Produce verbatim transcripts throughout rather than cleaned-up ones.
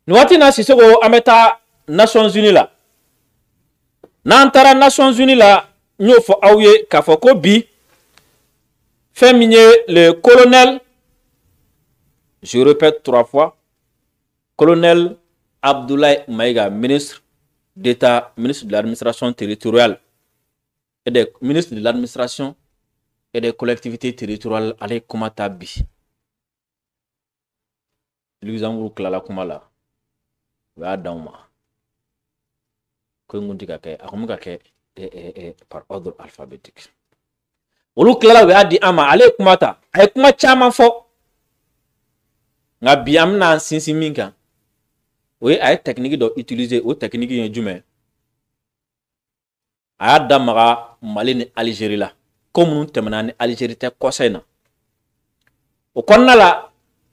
Nous avons Sissoko Ameta Nations Unies là. Nantara Nations Unies là, nous faut aouye Kafoko bi. Fait minier le colonel, je répète trois fois, colonel Abdoulaye Maïga, ministre d'État, ministre de l'administration territoriale et des ministres de l'administration et des collectivités territoriales allez kumata bi. L'exemple Klala Kumala. Va dauma. Que nous dit par ordre alphabétique. Olu Klala va di ama allez kumata. Ay kuma chama fo. Nga biam na sinsi minka. Oui, ay technique do utiliser ou technique yen jume. Aya damara Mali ni Algérie la. Comme nous temena ni Algérie te kosena. O konna la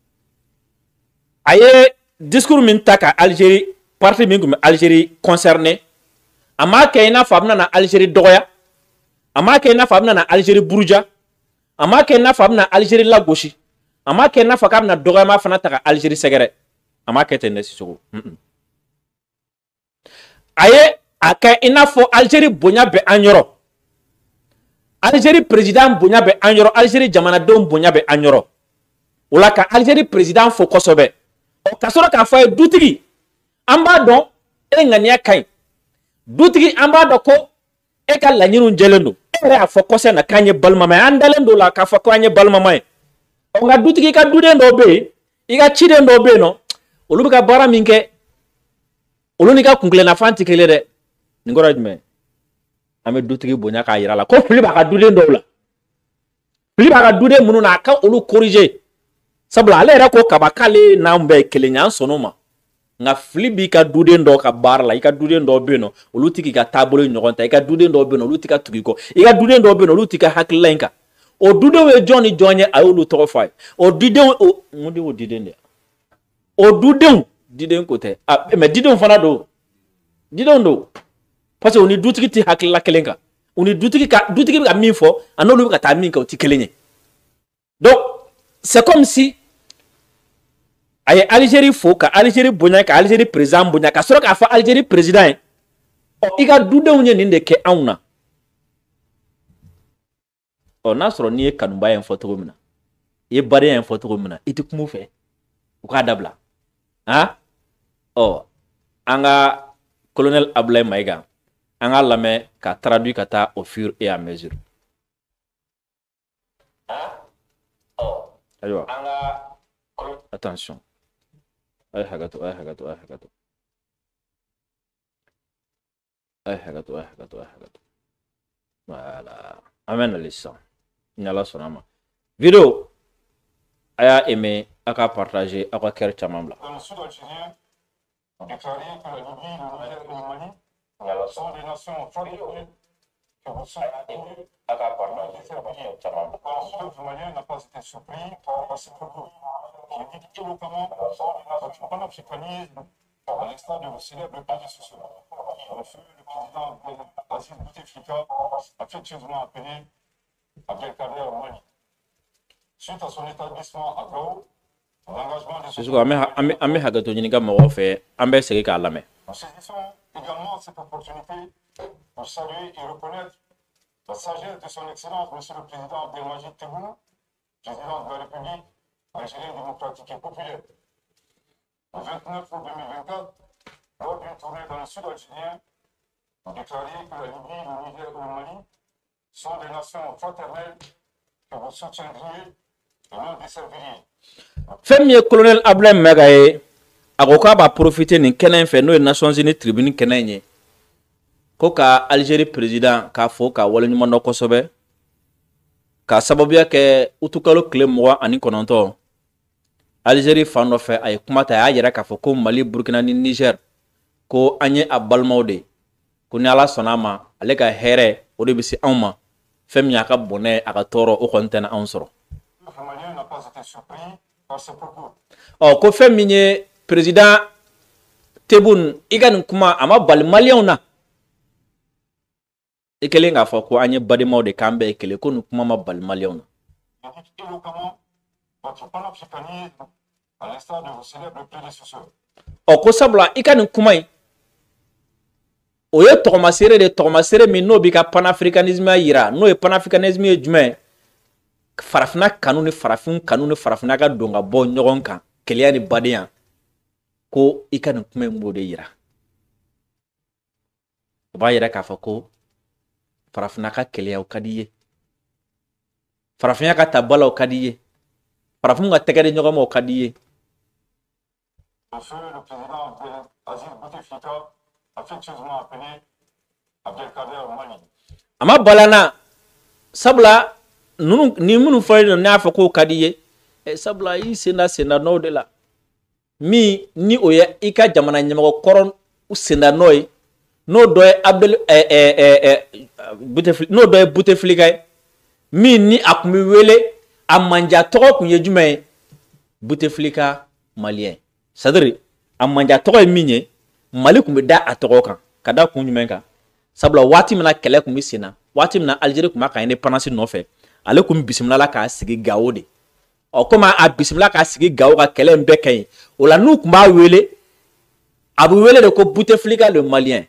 aye discours min taka Algérie parti min gum Algérie concerné ama kayna famna na Algérie doya ama kayna famna na Algérie buruja ama kayna famna Algérie la gauche ama kayna fakam na doya ma fana taka Algérie segere ama kaytene Sissoko mm -mm. aye aka ina fo Algérie bonya be anyoro Algérie président bonya be anyoro Algérie jamana dom bonya be anyoro wala ka Algérie président fo kosobe o kasoro ka fa dutigi amba don e ngania kai dutigi amba do ko e ka lanyinu jelendo e a fo kose na kanye balma mai andalendo la ka fa kanye balma mai o nga dutigi ka dude ndo be iga chide ndo be no olubi ka bara minke oluni ka kunkle na fanti kele de ngora dme ame dutigi bonya ka yira la ko fili ba ka dude ndo la fili ba ka dude munu na ka olu corriger sabla ale ra ko kabakale na mbe kelenya sonoma nga flibi ka dude ndo ka bar la ika dude ndo beno oluti ka tabolo nyogonta ika dude ndo beno oluti ka tugiko ika dude ndo beno oluti ka haklenka o dude we Johnny Johnny ayulu to fay o dude o mudi o dude ndia o dude dude ko te ah me dude fana do dude ndo parce que on duti ti hakla kelenka on duti ka duti ka minfo anolu ka ta minka o ti kelenye donc c'est comme si aye Algérie fo ka Algérie bonya ka Algérie président bonya ka soro ka fa Algérie président o iga dude unye ninde ke auna o na soro ni kanumba en photo mina e bare en photo mina iti kumu fe o ka dabla ha o anga colonel Abdoulaye Maïga anga lame ka traduit kata au fur et à mesure ayo attention ay hagato ay hagato ay hagato ay hagato ay hagato ay hagato voilà amen lisa nyala sonama vidéo aya aimé aka partager aka ker chamambla dans le sud algérien déclaré que la Libye, le Niger et le Mali sont des nations fortes que vous sont le peuple malien n'a pas été surpris par ce propos qui indique éloquemment votre panafricanisme à l'instar de vos célèbres pays sociaux. En effet, le président Abdelaziz Bouteflika a affectueusement appelé Abdelkader au Mali. Suite à son établissement à Gao, l'engagement de Sissoko ame ame ame hagato nyinga mo fe ambe sege ka lame. Nous saisissons également cette opportunité pour saluer et reconnaître la sagesse de son Excellence, Monsieur le Président Abdelmajid Tebboune, président de la République algérienne démocratique et populaire. Le vingt-neuf août deux mille vingt-quatre, lors d'une tournée dans le sud algérien, a déclaré que la Libye, le Niger et le Mali sont des nations fraternelles que vous soutiendriez et non desserviriez. Femme colonel Abdoulaye Maïga agoka ba profiter ni kenen fe no Nations Unies tribune kenenye ko ka Algérie président ka fo ka wala nyuma no kosobe ka sababu yake utukalo kle mo ani kononto Algérie fano fe ay kumata ya yera ka fo ko Mali Burkina ni Niger ko anye abalmawde ko ni ala sonama ale ka here o de bisi anma fem ya ka bonne aka toro o kontena ansoro Le Malien n'a pas été surpris par ce propos. Oh ko fem minye président Tebboune igan kuma ama bal malien na ekele nga fo ko anye badimo de kambe ekele ko nu kuma ma bal malien na Il indique éloquemment votre panafricanisme à l'instar de vos célèbres prédécesseurs. o ko sabula i ka nin kuma in o ye tɔgɔmasere de tɔgɔmasere min n'o bi ka panafricanisme yira n'o ye panafricanisme ye jumɛn farafina kanu ni farafin kanu ni farafina ka don ka bɔ ɲɔgɔn kan keleya ni badenya ko i ka nin kuma in b'o de yira o b'a yira k'a fɔ ko farafina ka keleya o ka di ye farafinya ka tabala o ka di ye farafin ka tɛgɛ di ɲɔgɔn ma o ka di ye. Monsieur le président Aziz Bouteflika affectueusement appelé Abdelkader Mali. Ama balana sabula nunu ni munu fayno na fa ko kadiye e sabula yi senda senda no de la mi ni oye ika jamana nyamago koron u senda noy no doy Abdel eh eh eh Bouteflika no doy Bouteflika mi ni akumi wele amanja to ko ye jume Bouteflika malien sadri amanja to ko minye Mali kun be da atoko kan kada kun jumen kan sabla wati mina kele kun misina wati mina Algerie kun ma kan independence no fe ale kun bisimila la ka sigi gawo de o koma a bisimila ka sigi gawo ka kele mbe kan o la nu kun ba wele abu wele de ko Bouteflika le malien.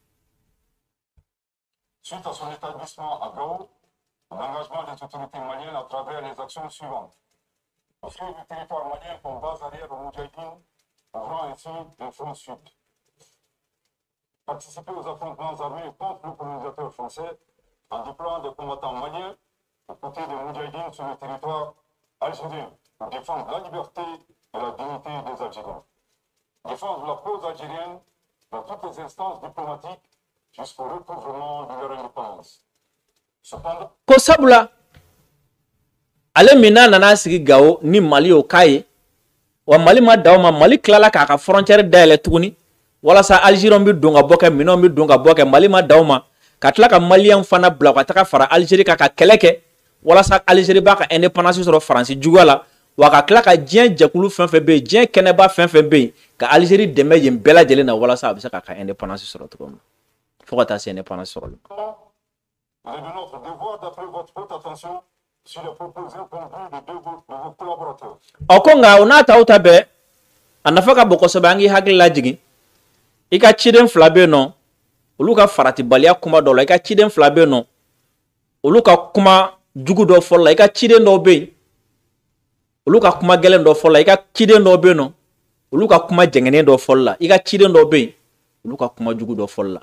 Suite à son établissement à Gao, l'engagement des autorités maliennes à travers les actions suivantes. Offrir du territoire malien comme base arrière au Moudjahidine, ouvrant ainsi le front sud. Participer aux affrontements armés contre le colonisateur français en déployant des combattants maliens aux côtés des Moudjahidines sur le territoire algérien pour défendre la liberté et la dignité des Algériens. Défendre la cause algérienne dans toutes les instances diplomatiques jusqu'au recouvrement de leur indépendance. Cependant, ko sabula ale mina nana sigi gawo ni Mali o kaye wa Mali ma dawma Mali klala ka ka frontière dele tuguni wala sa Algérie bi donga boke mino bi donga boke Mali ma dawma ka tla ka Malien fana bla ka taka fara Algérie ka ka keleke wala sa Algérie ba ka indépendance sur France jugala wa ka tla ka dien jakulu fen fen be dien keneba fen fen be ka Algérie deme yem bela jele na wala sa bi ka ka indépendance sur to comme faut que ta indépendance sur le il est de notre devoir d'appeler votre haute attention sur les propositions contenues de deux de vos collaborateurs. Okonga ona tauta be anafaka bokoso bangi hagla jigi ika chiden flabe no uluka farati balia kuma dola ika chiden flabe no uluka kuma jugu do folla ika chiden do be uluka kuma gelen do folla ika chiden do be no uluka kuma jengene do folla ika chiden do be uluka kuma jugu do folla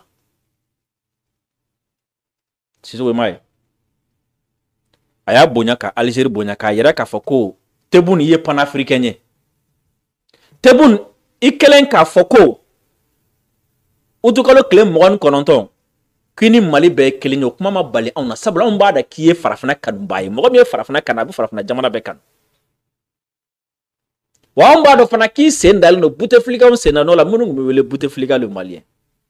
siso we mai aya bonya ka Algérie bonya ka yera ka foko tebun ye panafricain tebun ikelen ka foko utukalo kle mogon kononton kini Mali be kelen yo kuma ma bali on sabla on bada kiye farafina kan baye mo be farafina kan abu farafina jamana be kan wa on bada fana ki sendal no Bouteflika on sena no la munu me wele Bouteflika le malien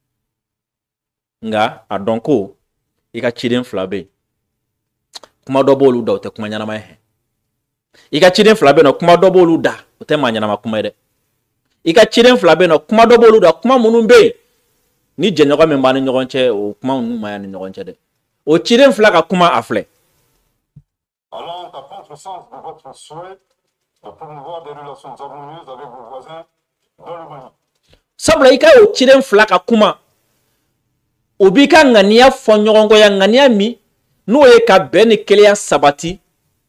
nga adonko ika chiden flabe kuma do bolu da te kuma nyana ma he ika chiden flabe no kuma do bolu da te ma nyana ma kuma de ika chiden flabe no kuma do bolu da kuma munu be ni je nyoga me mbani nyogonche o kuma nu ma ya ni nyogonche de o chiden flaka kuma afle allant à contre-sens de votre souhait de promouvoir des relations harmonieuses avec vos voisins dans le Mali. sabla ika o chiden flaka kuma obika ngania fo nyogongo ya ngania mi no ye ka beni keleya sabati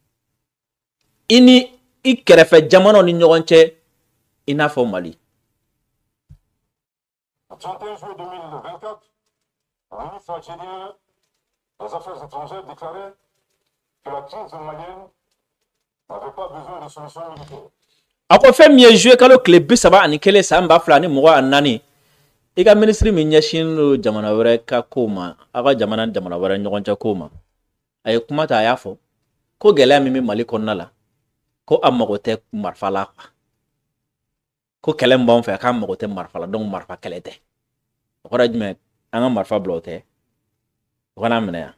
ini ikerefe jamano ni nyogonche ina fo Mali. Le trente et un juillet deux mille vingt-quatre, le ministre algérien des Affaires étrangères déclarait que la crise malienne n'avait pas besoin de solution militaire. Ako fe mi jouer kalo klebe saba ani kele samba flani mo anani ika ministre mi nyashin jamana were ka koma aka jamana jamana were nyogoncha koma ay kuma ta yafo ko gele mi mi Mali konnala ko amagote marfala ko kele mbon fe ka amagote marfala donc marfa kelete ko rajme anga marfa blote ko na mena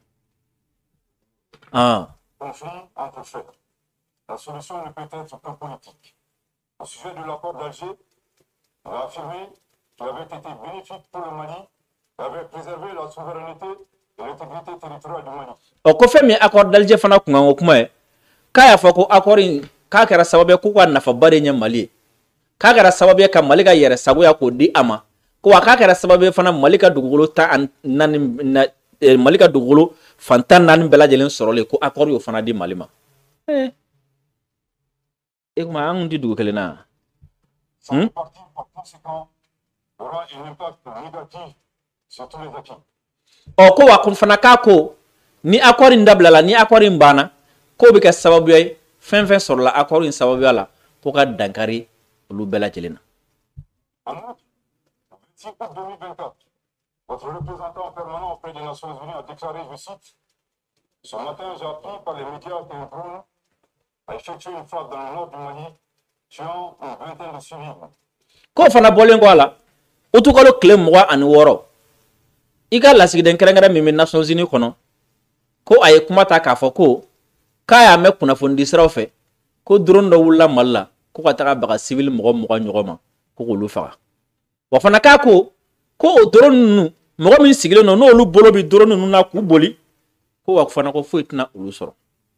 ah Conflit entre faits. La solution ne peut être que politique. Au sujet de l'accord d'Alger, il a affirmé qu'il avait été bénéfique pour le Mali et avait préservé la souveraineté et l'intégrité territoriale du Mali. O ko fe mi accord d'Alger fana ku ngango kuma e kaya fako accord ka kera sababe ku kwa nafa bare nya Mali k'a kɛra sababu ye ka Mali ka yɛrɛ sagoya k'o di a ma ko wa k'a kɛra sababu ye fana Mali ka dugukolo tan naani Mali ka dugukolo fantan naani bɛɛ lajɛlen sɔrɔlen ko accord y'o fana di Mali ma eh e kuma an di dugu kelen na Cette partie, par conséquent, aura un impact négatif sur tous les acquis. o ko wa kun fana k'a ko ni accord in dabilala ni accord in banna ko bɛ kɛ sababu ye fɛn fɛn sɔrɔla accord in sababuya la ko ka dankari olu bɛɛ lajɛlen na. En outre, le vingt-six août deux mille vingt-quatre, votre représentant permanent auprès des Nations Unies a déclaré, je cite, « Ce matin, j'ai appris par les médias qu'un drone a effectué une frappe dans le nord du Mali, tuant une vingtaine de civils. » Ko fana bɔlen kɔ a la utukalo tile mugan ani wɔɔrɔ i ka lasigiden kɛrɛnkɛrɛn min bɛ Nations Unies kɔnɔ ko a ye kuma ta k'a fɔ ko k'a y'a mɛn kunnafoni siraw fɛ ko drone dɔ wulila Mali la ko ka taga baga civil mɔgɔ mugan ɲɔgɔn ma ko k'olu faga wa fana k'a ko ko o drone ninnu mɔgɔ min sigilen don n'olu bolo bi drone ninnu na k'u boli ko wa fana ko foyi tɛna olu sɔrɔ.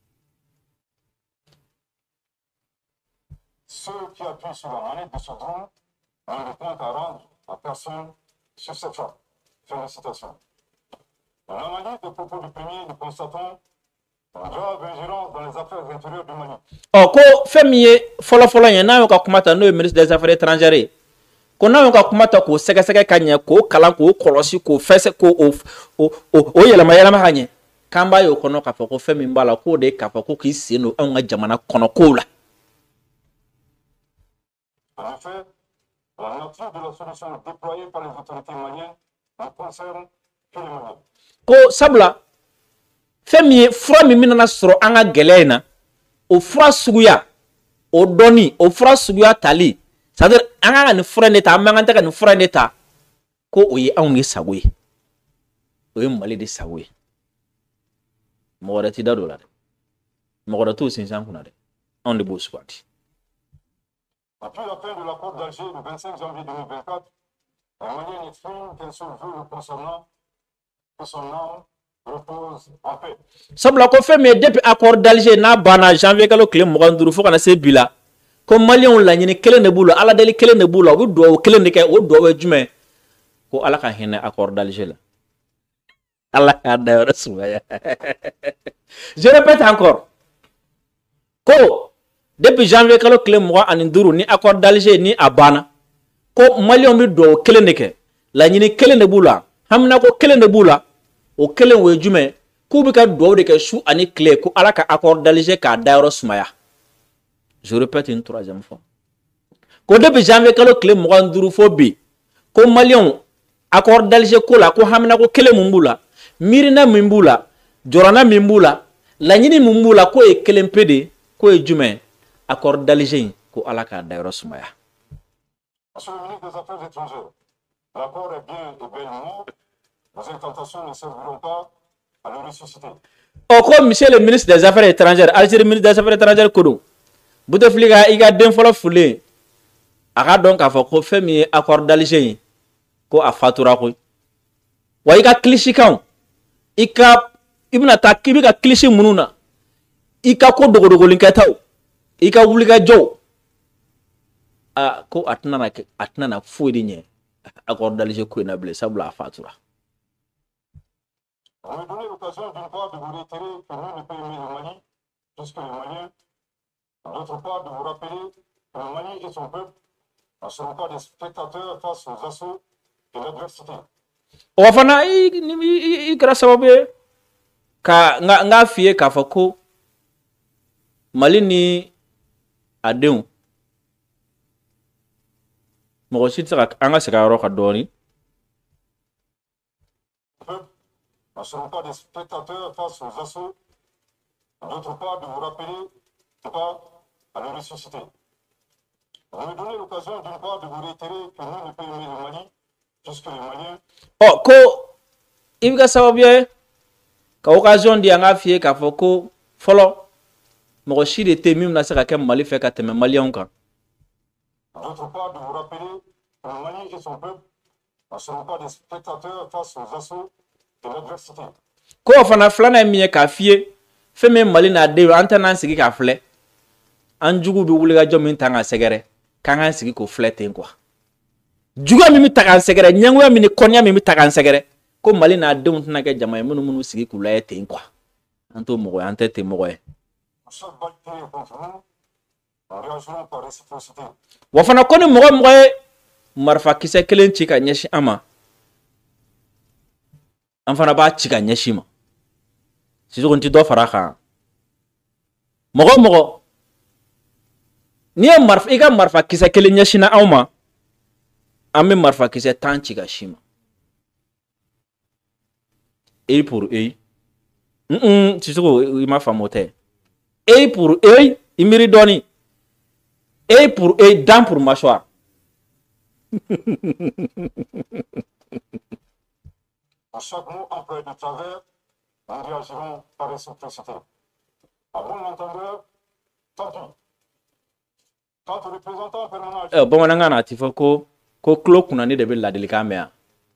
Ceux qui appuient sur la manette de ce drone ont des comptes à rendre à personne sur cette frappe. Fin de citation. Dans la Mali, des propos du premier, nous constatons une grave ingérence dans les affaires intérieures du Mali. Oh, ko fɛn min ye fɔlɔfɔlɔ ye n'a y'o ka kuma ta n'o ye ministre des affaires étrangères ko n'a y'o ka kuma ta k'o sɛgɛsɛgɛ ka ɲɛ k'o kalan k'o kɔlɔsi k'o fɛsɛ k'o o o o yɛlɛma yɛlɛma ka ɲɛ k'an b'a ye o kɔnɔ k'a fɔ ko fɛn min b'a la k'o de ye k'a fɔ ko k'i sen don anw ka jamana kɔnɔ kow la. En effet, la nature de la solution déployée par les autorités maliennes ne concerne que les Maliens. Ko sabula fɛn min ye fura min bɛna sɔrɔ an ka gɛlɛya in na o fura suguya o dɔnni o fura suguya tali c'est à dire an ka nin fura in de ta an man kan tɛ ka nin fura in de ta ko o ye anw de sago ye o ye Mali de sago ye mɔgɔ wɛrɛ ti da don o la dɛ mɔgɔ wɛrɛ t'o sinsin an kunna dɛ anw de b'o sugandi. Depuis la fin de l'accord d'Alger le vingt-cinq janvier deux mille vingt-quatre, les Maliens expriment qu'un seul vœu le concernant, que son âme repose en paix. Sabula ko fɛn min ye depuis accord d'Alger n'a banna janvier kalo tile mugan ni duuru fo kana se bi la ko Maliens laɲini kelen de b'u la Ala deli kelen de b'u la u bɛ duwawu kelen de kɛ o duwawu ye jumɛn ko Ala ka hinɛ accord d'Alger la Ala k'a dayɔrɔ sumaya. Je répète encore ko depuis janvier kalo tile mugan ani duuru ni accord d'Alger ni a banna ko Maliens bɛ duwawu kelen de kɛ laɲini kelen de b'u la hamina ko kelen de b'u la o kelen o ye jumɛn k'u bɛ ka duwawu de kɛ su ani tile ko Ala ka accord d'Alger k'a dayɔrɔ sumaya. Je répète une troisième fois ko depuis janvier kalo tile mugan ni duuru fo bi ko Maliens accord d'Alger ko la ko hamina ko kelen mun b'u la miirina min b'u la jɔrɔna min b'u la laɲini min b'u la k'o ye kelen pe de k'o ye jumɛn accord d'Alger ko Ala k'a dayɔrɔ sumaya. Monsieur le ministre des Affaires étrangères, l'accord est bien et bel mot. Nos incantations ne serviront pas à le ressusciter. O ko monsieur le ministre des Affaires étrangères Algérie ministre des Affaires étrangères ko don Bouteflika i ka den fɔlɔ fulen a ka dɔn k'a fɔ ko fɛn min ye accord d'Alger ye ko a fatura koyi wa i ka kilisikanw i ka i bɛna taa k'i bɛ ka kilisi minnu na i ka ko dogodogolinkɛtaw i ka wulikajɔw a ko a tɛna na a tɛna na foyi de ɲɛ accord d'Alger ko in na bilen sabula a fatura. Vous me donnez l'occasion d'une part de vous réitérer que nous ne peut aimer le Mali plus que les Maliens, d'autre part de vous rappeler que le Mali et son peuple ne seront pas des spectateurs face aux assauts de l'adversité. O fana i i i kɛra sababu ye ka n ka f'i ye k'a fɔ ko Mali ni a denw mɔgɔ si tɛ se ka an ka segin a yɔrɔ kan dɔɔni. Ne seront pas des spectateurs face aux assauts, d'autre part de vous rappeler pas à le ressusciter. Vous me donnez l'occasion d'une part de vous réitérer que nous ne peut aimer le Mali plus que les Maliens. Oh, ko i bɛ kɛ sababu ye ka occasion di an ka f'i ye k'a fɔ ko fɔlɔ mɔgɔ si de tɛ yen min bɛna se ka kɛ Mali fɛ ka tɛmɛ Maliens kan. D'autre part de vous rappeler que le Mali et son peuple ne seront pas des spectateurs face aux assauts de l'adversité. Ko fana filanan ye min ye k'a f'i ye fɛn min ye Mali n'a denw an tɛ n'an sigi k'a filɛ an jugu bɛ wulikajɔ min ta ka sɛgɛrɛ kan kan sigi ko filɛ ten quoi juga min bɛ ta k'an sɛgɛrɛ ɲɛngoya min ni kɔnniya min bɛ ta k'an sɛgɛrɛ ko Mali n'a denw tɛna kɛ jama ye minnu minnu sigi k'u layɛ ten quoi an t'o mɔgɔ ye an tɛ ten mɔgɔ ye wa fana ko ni mɔgɔ mɔgɔ ye marifa kisɛ kelen ci ka ɲɛsin an ma an fana b'a ci ka ɲɛsin ma Sisoko n tɛ dɔ fara a kan mɔgɔ mɔgɔ n'i ye marifa i ka marifa kisɛ kelen ɲɛsinna anw ma an bɛ marifa kisɛ tan ci ka si ma œil pour œil mm Sisoko i ma faamu o tɛ œil pour œil i miiri dɔɔni œil pour œil dent pour mâchoire À chaque mot employé de travers, nous réagirons par réciprocité. À bon entendeur, tant pis. Quant au représentant permanent... Eh, bamanankan na ti fɔ ko ko tulo kunnani de bɛ ladilikan mɛn yan.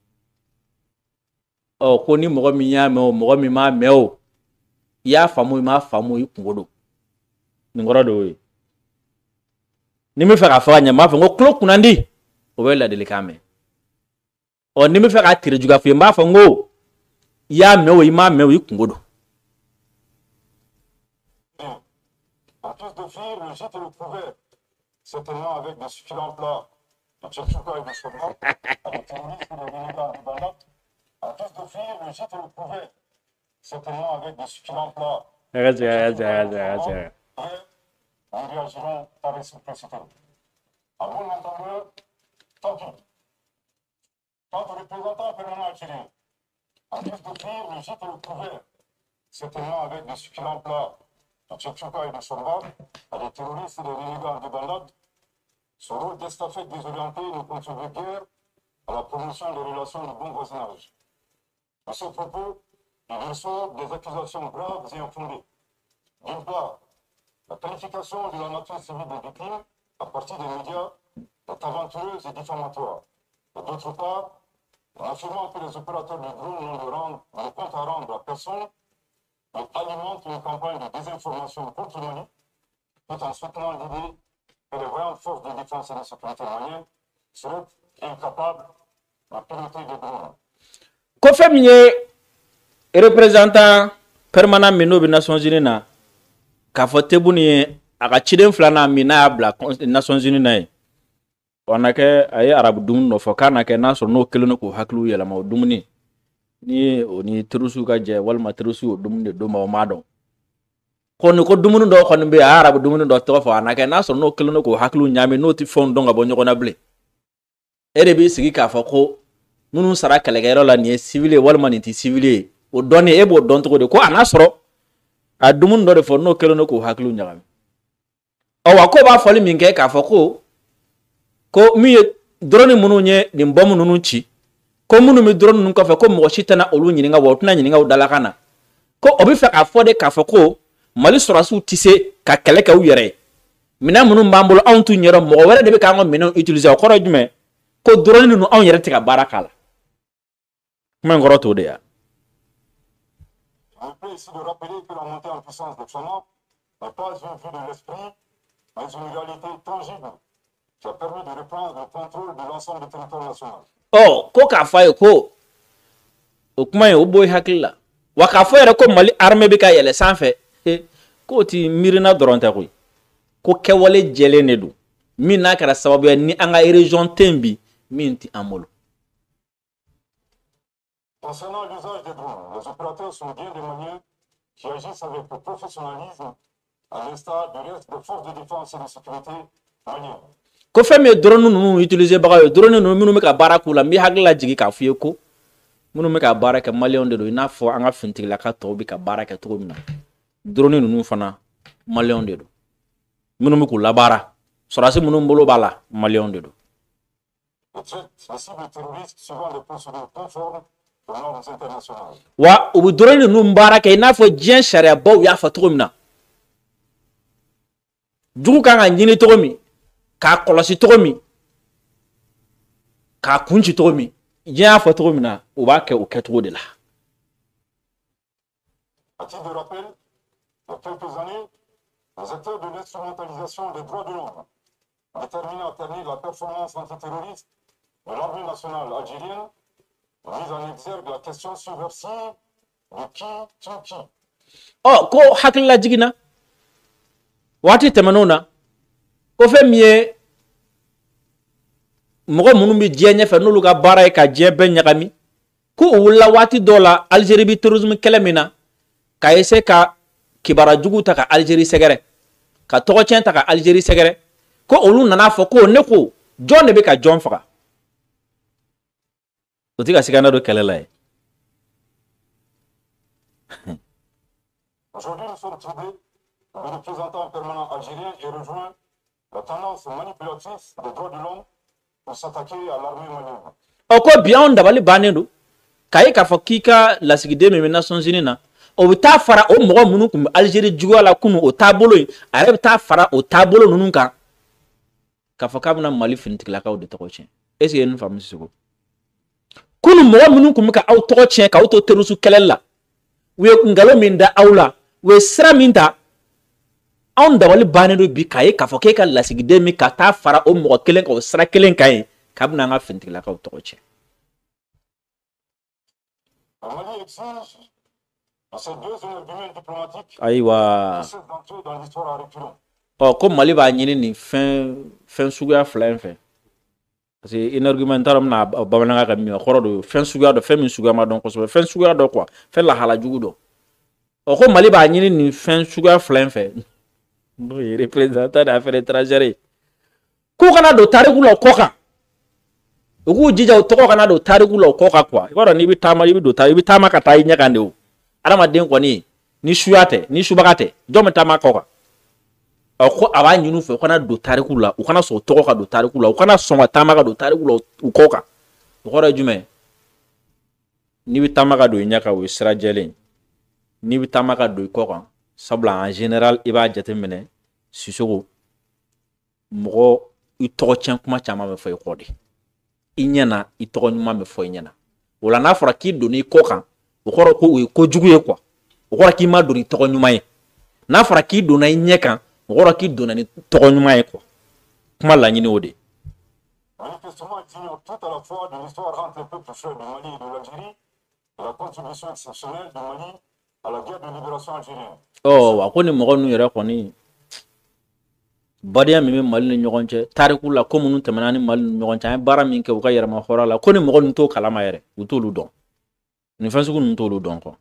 Ɔ ko ni mɔgɔ min y'a mɛn o mɔgɔ min m'a mɛn o i y'a faamu i m'a faamu i kungo don. Nin kɔrɔ de y'o ye. Ni min fɛ k'a fɔ ka ɲɛ n b'a fɔ ko tulo kunnandi o bɛ ladilikan mɛn. Ɔ ni min fɛ k'a tiri juguya fɔ i ye n b'a fɔ n ko i y'a mɛn o i m'a mɛn o i kungo don. En plus de fuir, le gîte et le couvert, certainement avec des succulents plats de tchèque-chocolat et de chocolat, avec terroristes et des renégats du Banat. En plus de fuir, le gîte et le couvert, certainement avec des succulents plats. Arrête, arrête, arrête, arrête. Nous réagirons par réciprocité. À bon entendeur, tant pis. Quant au représentant permanent algérien, en plus de fuir, le gîte et le couvert, certainement avec des succulents plats de tchèque-chocolat et de chocolat, à des terroristes et des renégats de Banat, son rôle d'estafette désorienté ne contribue guère à la promotion des relations de bon voisinage. À ce propos, il reçoit des accusations graves et infondées. D'une part, la qualification de la nature civile des victimes à partir des médias est aventureuse et diffamatoire. Et d'autre part, en affirmant que les opérateurs du drone n'ont de, rendre, de compte à rendre à personne, ils alimentent une campagne de désinformation contre Mali, tout en soutenant l'idée que les voyantes forces de défense et de sécurité maliennes seraient incapables de piloter des drones. Ko fɛn min ye représentant permanent min n'o bɛ Nations Unies na k'a fɔ Tebuni ye a ka ciden filanan min n'a y'a bila Nations Unies na ye wa na kɛ a ye arabu dumuni dɔ fɔ k'a na kɛ n'a sɔrɔ n'o kelen don k'o hakiliw yɛlɛma o dumuni ni o ni terroriste ka jɛ walima terroriste o dumuni de d'o ma o m'a dɔn ko ni ko dumuni dɔ kɔni bɛ yen a ye arabu dumuni dɔ tɔgɔ fɔ a na kɛ n'a sɔrɔ n'o kelen don k'o hakiliw ɲaami n'o tɛ fɛnw dɔn ka bɔ ɲɔgɔn na bilen e de b'i sigi k'a fɔ ko minnu sara kɛlɛkɛyɔrɔ la nin ye civil ye walima nin tɛ civil ye o dɔnni e b'o dɔn cogo di ko a n'a sɔrɔ a dumuni dɔ de fɔ n'o kelen don k'o hakiliw ɲagami ɔ wa ko b'a fɔli min kɛ k'a fɔ ko ko min ye drone minnu ye nin bɔmu ninnu ci ko minnu bɛ drone ninnu kɔfɛ ko mɔgɔ si tɛna olu ɲininka wa o tɛna ɲininka o dalakan na ko o bɛ fɛ k'a fɔ de k'a fɔ ko Mali sɔrɔdasiw tɛ se ka kɛlɛ kɛ u yɛrɛ ye minɛn minnu b'an bolo anw t'u ɲɛdɔn mɔgɔ wɛrɛ de bɛ k'an ka minɛnw utiliser o kɔrɔ ye jumɛn ko drone ninnu anw yɛrɛ tɛ ka baara k'a la kuma in kɔrɔ t'o de ya. Je me plais ici de rappeler que la montée en puissance de FANAP n'est pas une vue de l'esprit, mais une réalité tangible qui a permis de reprendre le contrôle de l'ensemble du territoire national. Oh, ko k'a fɔ a ye ko o kuma in o bɔ i hakili la wa k'a fɔ yɛrɛ ko Mali armée bɛ ka yɛlɛ sanfɛ k'o ti miirina dɔrɔn tɛ koyi ko kɛwale jɛlen de don min n'a kɛra sababu ye ni an ka région tɛ yen bi min ti an bolo. Concernant l'usage des drones, les opérateurs sont bien des Maliens qui agissent avec le professionnalisme à l'instar du reste des forces de défense et de sécurité maliennes. Ko fɛn min ye drone ninnu utiliser baga ye drone ninnu minnu bɛ ka baara k'u la n bɛ hakili lajigin k'a fɔ i ye ko minnu bɛ ka baara kɛ maliyɛnw de don i n'a fɔ an ka finitigilaka tɔw bɛ ka baara kɛ cogo min na drone ninnu fana maliyɛnw de don minnu bɛ k'u labaara sɔrɔdasi minnu bolo b'a la maliyɛnw de don. Les cibles terroristes suivant des procédures conformes aux normes internationales. Wa u bɛ drone ninnu baara kɛ i n'a fɔ diɲɛ sariyabaw y'a fɔ cogo min na jugu kan ka ɲini cogo min k'a kɔlɔsi cogo min k'a kun ci cogo min diɲɛ y'a fɔ cogo min na u b'a kɛ o kɛcogo de la. À titre de rappel, il y a quelques années, les acteurs de l'instrumentalisation des droits de l'homme déterminé à ternir la performance antiterroriste de l'armée nationale algérienne, mise en exergue la question subversive de qui tue qui. Oh, ko hakilla jigina wati temanona ko fe miye mogo munu bi diɲɛ ɲɛfɛ n'olu ka baara ye ka diɲɛ bɛɛ ɲagami ko u wulila waati dɔ la Algérie bi terrorisme kɛlɛ min na ka ese ka kibara jugu ta ka Algérie sɛgɛrɛ ka tɔgɔcɛn ta ka Algérie sɛgɛrɛ ko olu nana fɔ ko ne ko jɔn de bɛ ka jɔn faga o ti ka sigana do kɛlɛ la ye. Aujourd'hui, nous sommes troublés. Le représentant permanent algérien et rejoint la tendance manipulatrice des droits de l'homme pour s'attaquer à l'armée malienne. O ko bi anw dabali bannen do k'a ye k'a fɔ k'i ka lasigiden min bɛ Nations Unies na o bɛ taa fara o mɔgɔ minnu tun bɛ Algérie juguya la kunun o taabolo in a yɛrɛ bɛ taa fara o taabolo ninnu kan k'a fɔ k'a bɛna Mali finitigilakaw de tɔgɔ tiɲɛ est-ce que ye nin faamu Sisoko kunun mɔgɔ minnu tun bɛ ka aw tɔgɔ tiɲɛ k'aw to terroriste kɛlɛli la u ye ngalon min da aw la u ye sira min ta anw dabali bannen do bi k'a ye k'a fɔ k'e ka lasigiden min ka taa fara o mɔgɔ kelen kan o sira kelen kan ye k'a bɛna an ka finitigilakaw tɔgɔ tiɲɛ. Le Mali exige de ces deux énergumènes diplomatiques ayiwa qui cessent d'entrer dans l'histoire à reculons. ɔ ko Mali b'a ɲini nin fɛn fɛn suguya fila in fɛ parce que énergumène n t'a dɔn n bɛna bamanankan kɛ min kɔrɔ do fɛn suguya dɔ fɛn min suguya ma dɔn kosɛbɛ fɛn suguya dɔ quoi fɛn lahala jugu dɔ ɔ ko Mali b'a ɲini nin fɛn suguya fila in fɛ n'o ye représentant d'affaires étrangères ye k'u kana don tariku la o kɔ kan u k'u jija u tɔgɔ kana don tariku la o kɔ kan quoi i b'a dɔn n'i bɛ taama i bɛ don i bɛ taama ka taa i ɲɛ kan de o adamaden kɔni ni suya tɛ ni subaga tɛ jɔn bɛ taama kɔ kan ɔ ko a b'a ɲini u fɛ u kana don tariku la u kana sɔn u tɔgɔ ka don tariku la u kana sɔn ka taama ka don tariku la u kɔ kan o kɔrɔ ye jumɛn n'i bɛ taama ka don i ɲɛ kan o ye sira jɛlen n'i bɛ taama ka don i kɔ kan sabula en général i b'a jateminɛ Sisoko mɔgɔ i tɔgɔ tiɲɛ kuma caman bɛ fɔ i kɔ de i ɲɛna i tɔgɔ ɲuman bɛ fɔ i ɲɛna o la n'a fɔra k'i donni i kɔ kan o kɔrɔ ko o ye kojugu ye quoi o kɔrɔ k'i ma don ni tɔgɔ ɲuman ye n'a fɔra k'i donna i ɲɛ kan o kɔrɔ k'i donna ni tɔgɔ ɲuman ye quoi kuma laɲini o de. Manifestement, il ignore tout à la fois de l'histoire entre les peuples frères du Mali et de l'Algérie et la contribution exceptionnelle du Mali à la guerre de libération algérienne. Oh, a ko ni mɔgɔ ninnu yɛrɛ kɔni badenya min bɛ Mali ni ɲɔgɔn cɛ tariku la ko minnu tɛmɛna ni Mali ni ɲɔgɔn cɛ an ye baara min kɛ u ka yɛrɛma hɔrɔn la ko ni mɔgɔ ninnu t'o kalama yɛrɛ u t'olu dɔn ni fɛn sugu ninnu t'olu dɔn quoi.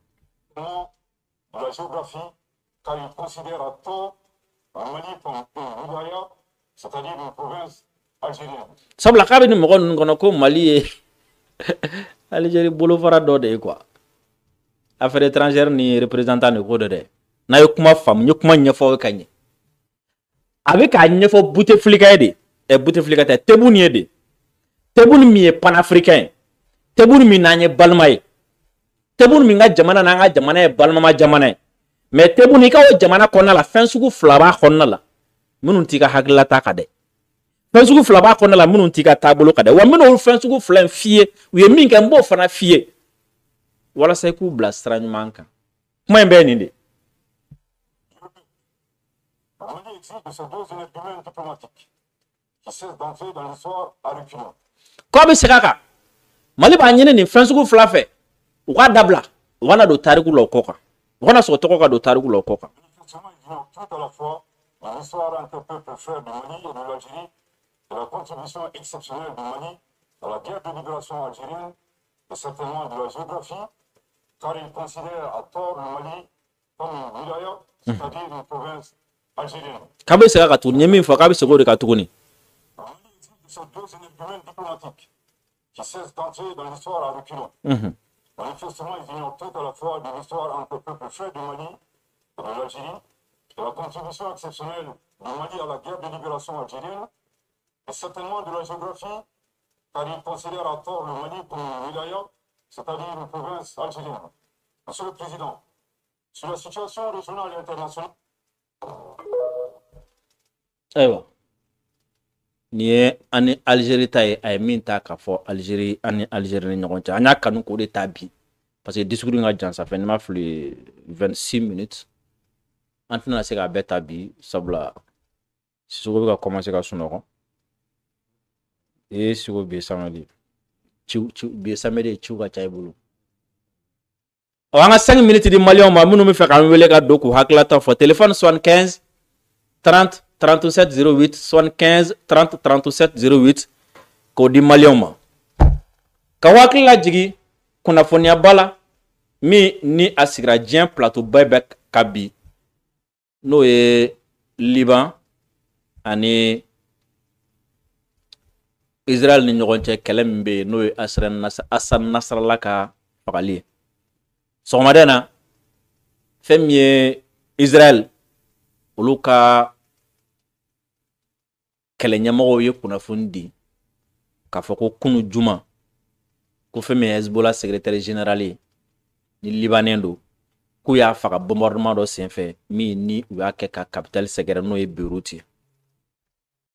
De la géographie, car il considère à tort le Mali comme un wilaya, c'est-à-dire une province algérienne. Sabula k'a bɛ ni mɔgɔ ninnu kɔnɔ ko Mali ye Algérie bolofara dɔ de ye quoi. Affaires étrangères ni représentant de ko de dɛ n'a ye kuma faamu n ye kuma ɲɛfɔ ka ɲɛ a bɛ k'a ɲɛfɔ Bouteflika ye de ɛ Bouteflika tɛ Tebboune ye de Tebboune min ye panafricain ye Tebboune min n'an ye balima ye Tebboune min ka jamana n'an ka jamana ye balimama jamana ye mais Tebboune i ka o jamana kɔnɔna la fɛn sugu fila b'a kɔnɔna la minnu t'i ka hakililata kan dɛ fɛn sugu fila b'a kɔnɔna la minnu t'i ka taabolo kan dɛ wa n bɛna olu fɛn sugu fila in f'i ye u ye min kɛ n b'o fana f'i ye walasa i k'u bila sira ɲuman kan kuma in bɛɛ nin de. Le Mali exige de ces deux énergumènes diplomatiques qui cessent d'entrer dans l'histoire à reculons. Ko a bɛ segin a kan Mali b'a ɲini nin fɛn sugu fila fɛ u k'a dabila u kana don tariku la o kɔ kan u kana sɔrɔ tɔgɔ ka don tariku la o kɔ kan. Manifestement, il ignore tout à la fois de l'histoire entre peuples frères du Mali et de l'Algérie et la contribution exceptionnelle du Mali à la guerre de libération algérienne et certainement de la géographie, car il considère à tort le Mali comme un wilaya, c'est-à-dire une province algérienne. K'a bɛ segin a kan tuguni n ye min fɔ k'a bɛ segin o de kan tuguni. Le Mali exige de ces deux énergumènes diplomatiques qui cessent d'entrer dans l'histoire à reculons. Manifestement, il ignore tout à la fois de l'histoire entre le peuple frère du Mali et de l'Algérie et la contribution exceptionnelle du Mali à la guerre de libération algérienne et certainement de la géographie, car il considère à tort le Mali comme un wilaya, c'est-à-dire une province algérienne. Monsieur le Président, sur la situation régionale et internationale. Ayiwa nin ye an ni Algérie ta ye a ye min ta k'a fɔ Algérie an ni Algérie ni ɲɔgɔn cɛ an y'a kanu k'o de ta bi parce que discours in ka jan ça fait n'i ma fili vingt-six minutes an tɛna se k'a bɛɛ ta bi sabula Sisoko bɛ ka commencer ka sunɔgɔ et sur bi samedi ciu ciu bi samedi ciu ka cay bulu o nga cinq minutes di malion ma munu mi fe kan wele ka doku hakla ta fo téléphone soixante-quinze trente trente-sept zéro huit soixante-quinze trente trente-sept zéro huit ko di malion ma ka wakla jigi kuna fonia bala mi ni asigra dien plateau bebek kabi no e Liban ani Israël ni ɲɔgɔn cɛ kɛlɛ min bɛ yen n'o ye Hassan Nasrallah ka fagali ye sɔgɔmada in na fɛn min ye Israël olu ka kɛlɛ ɲɛmɔgɔw ye kunnafoni di k'a fɔ ko kunu juma ko fɛn min ye Hezbollah secrétaire général ye ni Libanais don k'u y'a faga bombardement dɔ senfɛ min ni u y'a kɛ ka capitale sɛgɛrɛ n'o ye Beyrouth ye